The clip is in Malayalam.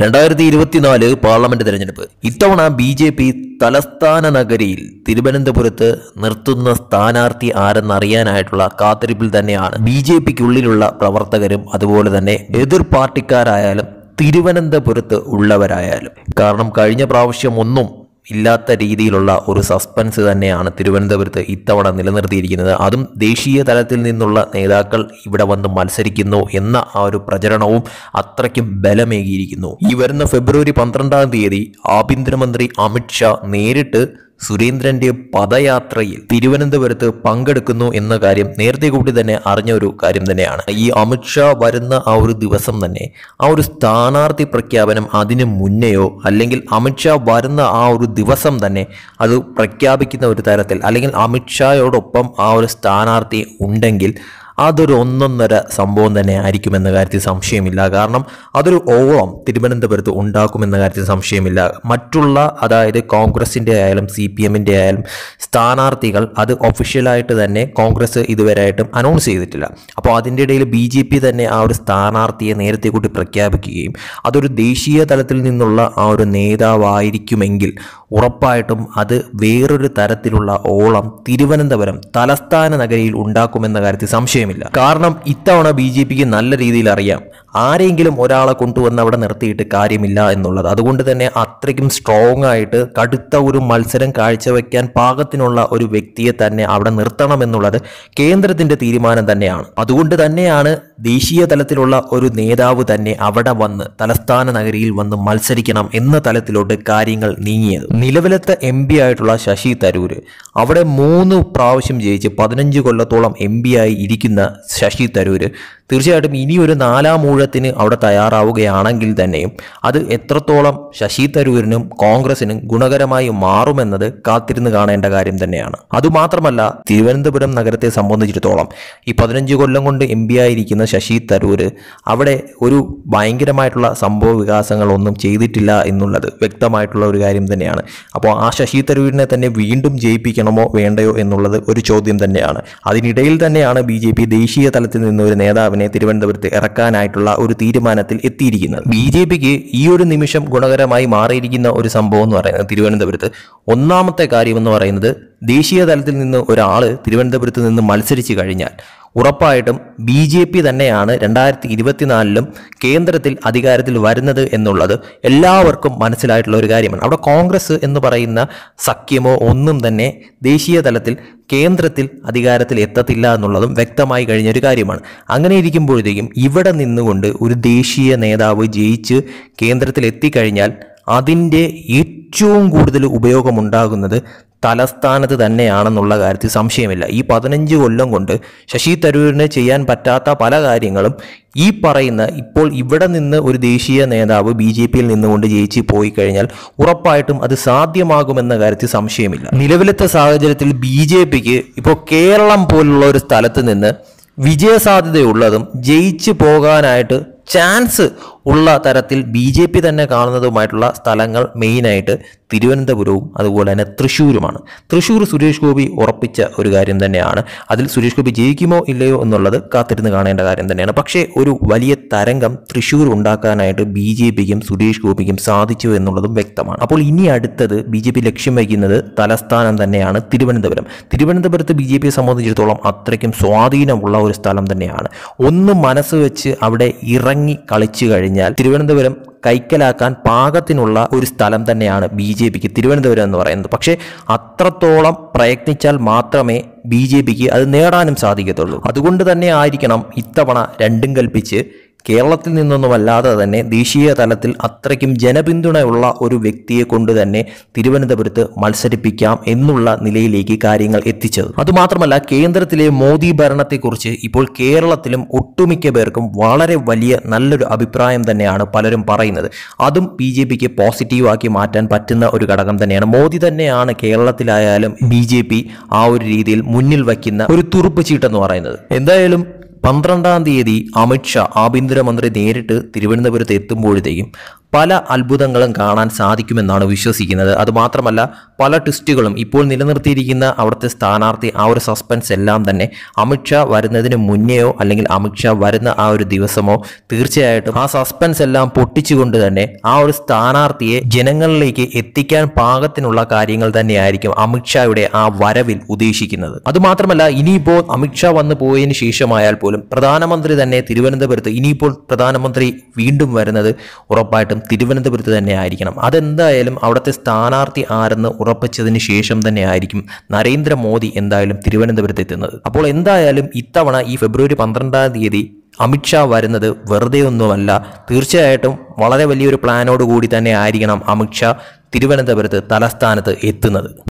2024 പാർലമെന്റ് തെരഞ്ഞെടുപ്പ്. ഇത്തവണ BJP തലസ്ഥാന നഗരിയിൽ തിരുവനന്തപുരത്ത് നിർത്തുന്ന സ്ഥാനാർത്ഥി ആരെന്നറിയാനായിട്ടുള്ള കാത്തിരിപ്പിൽ തന്നെയാണ് BJPക്കുള്ളിലുള്ള പ്രവർത്തകരും അതുപോലെ തന്നെ എതിർ പാർട്ടിക്കാരായാലും തിരുവനന്തപുരത്ത് ഉള്ളവരായാലും. കാരണം കഴിഞ്ഞ പ്രാവശ്യം ഒന്നും ഇല്ലാത്ത രീതിയിലുള്ള ഒരു സസ്പെൻസ് തന്നെയാണ് തിരുവനന്തപുരത്ത് ഇത്തവണ നിലനിർത്തിയിരിക്കുന്നത്. അതും ദേശീയ തലത്തിൽ നിന്നുള്ള നേതാക്കൾ ഇവിടെ വന്ന് മത്സരിക്കുന്നു എന്ന ആ ഒരു പ്രചരണവും അത്രയ്ക്കും ബലമേകിയിരിക്കുന്നു. ഈ വരുന്ന ഫെബ്രുവരി 12 ആഭ്യന്തരമന്ത്രി അമിത് ഷാ നേരിട്ട് സുരേന്ദ്രന്റെ പദയാത്രയിൽ തിരുവനന്തപുരത്ത് പങ്കെടുക്കുന്നു എന്ന കാര്യം നേരത്തെ കൂടി തന്നെ അറിഞ്ഞ ഒരു കാര്യം തന്നെയാണ്. ഈ അമിത് ഷാ വരുന്ന ആ ഒരു ദിവസം തന്നെ ആ ഒരു സ്ഥാനാർത്ഥി പ്രഖ്യാപനം അതിന് മുന്നെയോ അല്ലെങ്കിൽ അമിത് ഷാ വരുന്ന ആ ഒരു ദിവസം തന്നെ അത് പ്രഖ്യാപിക്കുന്ന ഒരു തരത്തിൽ അല്ലെങ്കിൽ അമിത് ഷായോടൊപ്പം ആ ഒരു സ്ഥാനാർത്ഥി ഉണ്ടെങ്കിൽ അതൊരു ഒന്നൊന്നര സംഭവം തന്നെ ആയിരിക്കുമെന്ന കാര്യത്തിൽ സംശയമില്ല. കാരണം അതൊരു ഓളം തിരുവനന്തപുരത്ത് ഉണ്ടാക്കുമെന്ന കാര്യത്തിൽ സംശയമില്ല. മറ്റുള്ള അതായത് കോൺഗ്രസിൻ്റെ ആയാലും CPMൻ്റെ ആയാലും സ്ഥാനാർത്ഥികൾ അത് ഒഫീഷ്യലായിട്ട് തന്നെ കോൺഗ്രസ് ഇതുവരെയായിട്ടും അനൗൺസ് ചെയ്തിട്ടില്ല. അപ്പോൾ അതിൻ്റെ ഇടയിൽ BJP തന്നെ ആ ഒരു സ്ഥാനാർത്ഥിയെ നേരത്തെ കൂട്ടി പ്രഖ്യാപിക്കുകയും അതൊരു ദേശീയ തലത്തിൽ നിന്നുള്ള ആ ഒരു നേതാവായിരിക്കുമെങ്കിൽ ഉറപ്പായിട്ടും അത് വേറൊരു തരത്തിലുള്ള ഓളം തിരുവനന്തപുരം തലസ്ഥാന നഗരിയിൽ ഉണ്ടാക്കുമെന്ന കാര്യത്തിൽ സംശയമില്ല. കാരണം ഇത്തവണ BJPക്ക് നല്ല രീതിയിൽ അറിയാം ആരെങ്കിലും ഒരാളെ കൊണ്ടുവന്ന് അവിടെ നിർത്തിയിട്ട് കാര്യമില്ല എന്നുള്ളത്. അതുകൊണ്ട് തന്നെ അത്രയ്ക്കും സ്ട്രോങ് ആയിട്ട് കടുത്ത ഒരു മത്സരം കാഴ്ചവെക്കാൻ പാകത്തിനുള്ള ഒരു വ്യക്തിയെ തന്നെ അവിടെ നിർത്തണമെന്നുള്ളത് കേന്ദ്രത്തിന്റെ തീരുമാനം തന്നെയാണ്. അതുകൊണ്ട് തന്നെയാണ് ദേശീയ തലത്തിലുള്ള ഒരു നേതാവ് തന്നെ അവിടെ വന്ന് തലസ്ഥാന നഗരിയിൽ വന്ന് മത്സരിക്കണം എന്ന തലത്തിലോട്ട് കാര്യങ്ങൾ നീങ്ങിയത്. നിലവിലത്തെ MP ആയിട്ടുള്ള ശശി തരൂര് അവിടെ 3 പ്രാവശ്യം ജയിച്ച് 15 കൊല്ലത്തോളം MP ആയി ഇരിക്കുന്ന ശശി തരൂര് തീർച്ചയായിട്ടും ഇനി ഒരു 4ാം ഊഴത്തിന് അവിടെ തയ്യാറാവുകയാണെങ്കിൽ തന്നെയും അത് എത്രത്തോളം ശശി തരൂരിനും കോൺഗ്രസിനും ഗുണകരമായി മാറുമെന്നത് കാത്തിരുന്ന് കാണേണ്ട കാര്യം തന്നെയാണ്. അതുമാത്രമല്ല തിരുവനന്തപുരം നഗരത്തെ സംബന്ധിച്ചിടത്തോളം ഈ 15 കൊല്ലം കൊണ്ട് MP ആയിരിക്കുന്ന ശശി തരൂര് അവിടെ ഒരു ഭയങ്കരമായിട്ടുള്ള സംഭവ വികാസങ്ങളൊന്നും ചെയ്തിട്ടില്ല എന്നുള്ളത് വ്യക്തമായിട്ടുള്ള ഒരു കാര്യം തന്നെയാണ്. അപ്പോൾ ആ ശശി തരൂരിനെ തന്നെ വീണ്ടും ജയിപ്പിക്കണമോ വേണ്ടയോ എന്നുള്ളത് ഒരു ചോദ്യം തന്നെയാണ്. അതിനിടയിൽ തന്നെയാണ് BJP ദേശീയ തലത്തിൽ നിന്ന് ഒരു നേതാവിനെ തിരുവനന്തപുരത്ത് ഇറക്കാനായിട്ടുള്ള ഒരു തീരുമാനത്തിൽ എത്തിയിരിക്കുന്നത്. BJPക്ക് ഈ ഒരു നിമിഷം ഗുണകരമായി മാറിയിരിക്കുന്ന ഒരു സംഭവം എന്ന് പറയുന്നത് തിരുവനന്തപുരത്ത് ഒന്നാമത്തെ കാര്യം എന്ന് പറയുന്നത് ദേശീയ തലത്തിൽ നിന്ന് ഒരാൾ തിരുവനന്തപുരത്ത് നിന്ന് മത്സരിച്ചു കഴിഞ്ഞാൽ ഉറപ്പായിട്ടും BJP തന്നെയാണ് 2024 കേന്ദ്രത്തിൽ അധികാരത്തിൽ വരുന്നത് എന്നുള്ളത് എല്ലാവർക്കും മനസ്സിലായിട്ടുള്ള ഒരു കാര്യമാണ്. അവിടെ കോൺഗ്രസ് എന്ന് പറയുന്ന സഖ്യമോ ഒന്നും തന്നെ ദേശീയ തലത്തിൽ കേന്ദ്രത്തിൽ അധികാരത്തിൽ എത്തത്തില്ല എന്നുള്ളതും വ്യക്തമായി കഴിഞ്ഞൊരു കാര്യമാണ്. അങ്ങനെ ഇരിക്കുമ്പോഴത്തേക്കും ഇവിടെ നിന്നുകൊണ്ട് ഒരു ദേശീയ നേതാവ് ജയിച്ച് കേന്ദ്രത്തിൽ എത്തിക്കഴിഞ്ഞാൽ അതിൻ്റെ ഏറ്റവും കൂടുതൽ ഉപയോഗമുണ്ടാകുന്നത് തലസ്ഥാനത്ത് തന്നെയാണെന്നുള്ള കാര്യത്തിൽ സംശയമില്ല. ഈ 15 കൊല്ലം കൊണ്ട് ശശി തരൂരിന് ചെയ്യാൻ പറ്റാത്ത പല കാര്യങ്ങളും ഈ പറയുന്ന ഇപ്പോൾ ഇവിടെ നിന്ന് ഒരു ദേശീയ നേതാവ് BJPയിൽ നിന്നുകൊണ്ട് ജയിച്ച് പോയി കഴിഞ്ഞാൽ ഉറപ്പായിട്ടും അത് സാധ്യമാകുമെന്ന കാര്യത്തിൽ സംശയമില്ല. നിലവിലത്തെ സാഹചര്യത്തിൽ BJPക്ക് ഇപ്പോൾ കേരളം പോലുള്ള ഒരു സ്ഥലത്ത് നിന്ന് വിജയസാധ്യതയുള്ളതും ജയിച്ചു പോകാനായിട്ട് ചാൻസ് ഉള്ള തരത്തിൽ BJP തന്നെ കാണുന്നതുമായിട്ടുള്ള സ്ഥലങ്ങൾ മെയിനായിട്ട് തിരുവനന്തപുരവും അതുപോലെ തന്നെ തൃശ്ശൂരുമാണ്. തൃശ്ശൂർ സുരേഷ് ഗോപി ഉറപ്പിച്ച ഒരു കാര്യം തന്നെയാണ്. അതിൽ സുരേഷ് ഗോപി ജയിക്കുമോ ഇല്ലയോ എന്നുള്ളത് കാത്തിരുന്ന് കാണേണ്ട കാര്യം തന്നെയാണ്. പക്ഷേ ഒരു വലിയ തരംഗം തൃശ്ശൂർ ഉണ്ടാക്കാനായിട്ട് BJPക്കും സുരേഷ് ഗോപിക്കും സാധിച്ചു എന്നുള്ളതും വ്യക്തമാണ്. അപ്പോൾ ഇനി അടുത്തത് BJP ലക്ഷ്യം വയ്ക്കുന്നത് തലസ്ഥാനം തന്നെയാണ് തിരുവനന്തപുരം. തിരുവനന്തപുരത്ത് BJPയെ സംബന്ധിച്ചിടത്തോളം അത്രയ്ക്കും സ്വാധീനമുള്ള ഒരു സ്ഥലം തന്നെയാണ്. ഒന്ന് മനസ്സ് വെച്ച് അവിടെ ഇറങ്ങി കളിച്ചു കഴിഞ്ഞാൽ തിരുവനന്തപുരം കൈക്കലാക്കാൻ പാകത്തിനുള്ള ഒരു സ്ഥലം തന്നെയാണ് BJPക്ക് തിരുവനന്തപുരം എന്ന് പറയുന്നത്. പക്ഷേ അത്രത്തോളം പ്രയത്നിച്ചാൽ മാത്രമേ BJPക്ക് അത് നേടാനും സാധിക്കത്തുള്ളൂ. അതുകൊണ്ട് തന്നെ ആയിരിക്കണം ഇത്തവണ രണ്ടും കൽപ്പിച്ച് കേരളത്തിൽ നിന്നൊന്നുമല്ലാതെ തന്നെ ദേശീയ തലത്തിൽ അത്രയ്ക്കും ജനപിന്തുണയുള്ള ഒരു വ്യക്തിയെ കൊണ്ട് തന്നെ തിരുവനന്തപുരത്ത് മത്സരിപ്പിക്കാം എന്നുള്ള നിലയിലേക്ക് കാര്യങ്ങൾ എത്തിച്ചത്. അതുമാത്രമല്ല കേന്ദ്രത്തിലെ മോദി ഭരണത്തെക്കുറിച്ച് ഇപ്പോൾ കേരളത്തിലും ഒട്ടുമിക്ക പേർക്കും വളരെ വലിയ നല്ലൊരു അഭിപ്രായം തന്നെയാണ് പലരും പറയുന്നത്. അതും BJPക്ക് പോസിറ്റീവാക്കി മാറ്റാൻ പറ്റുന്ന ഒരു ഘടകം തന്നെയാണ്. മോദി തന്നെയാണ് കേരളത്തിലായാലും BJP ആ ഒരു രീതിയിൽ മുന്നിൽ വയ്ക്കുന്ന ഒരു തുറുപ്പ് ചീട്ടെന്ന് പറയുന്നത്. എന്തായാലും 12 അമിത് ഷാ ആഭ്യന്തരമന്ത്രി നേരിട്ട് തിരുവനന്തപുരത്ത് എത്തുമ്പോഴത്തേക്കും പല അത്ഭുതങ്ങളും കാണാൻ സാധിക്കുമെന്നാണ് വിശ്വസിക്കുന്നത്. അതുമാത്രമല്ല പല ട്വിസ്റ്റുകളും ഇപ്പോൾ നിലനിർത്തിയിരിക്കുന്ന അവിടുത്തെ സ്ഥാനാർത്ഥി ആ ഒരു സസ്പെൻസ് എല്ലാം തന്നെ അമിത്ഷാ വരുന്നതിന് മുന്നെയോ അല്ലെങ്കിൽ അമിത്ഷാ വരുന്ന ആ ഒരു ദിവസമോ തീർച്ചയായിട്ടും ആ സസ്പെൻസ് എല്ലാം പൊട്ടിച്ചുകൊണ്ട് തന്നെ ആ ഒരു സ്ഥാനാർത്ഥിയെ ജനങ്ങളിലേക്ക് എത്തിക്കാൻ പാകത്തിനുള്ള കാര്യങ്ങൾ തന്നെയായിരിക്കും അമിത്ഷായുടെ ആ വരവിൽ ഉദ്ദേശിക്കുന്നത്. അതുമാത്രമല്ല ഇനിയിപ്പോൾ അമിത്ഷാ വന്നു പോയതിനു ശേഷമായാൽ പോലും പ്രധാനമന്ത്രി തന്നെ തിരുവനന്തപുരത്ത്, ഇനിയിപ്പോൾ പ്രധാനമന്ത്രി വീണ്ടും വരുന്നത് ഉറപ്പായിട്ടും തിരുവനന്തപുരത്ത് തന്നെ ആയിരിക്കണം. അതെന്തായാലും അവിടുത്തെ സ്ഥാനാർത്ഥി ആരെന്ന് ഉറപ്പിച്ചതിന് ശേഷം തന്നെ ആയിരിക്കും നരേന്ദ്രമോദി എന്തായാലും തിരുവനന്തപുരത്ത് എത്തുന്നത്. അപ്പോൾ എന്തായാലും ഇത്തവണ ഈ ഫെബ്രുവരി 12-ാം തീയതി അമിത്ഷാ വരുന്നത് വെറുതെ ഒന്നുമല്ല. തീർച്ചയായിട്ടും വളരെ വലിയൊരു പ്ലാനോട് കൂടി തന്നെ ആയിരിക്കണം അമിത്ഷാ തിരുവനന്തപുരത്ത് തലസ്ഥാനത്ത് എത്തുന്നത്.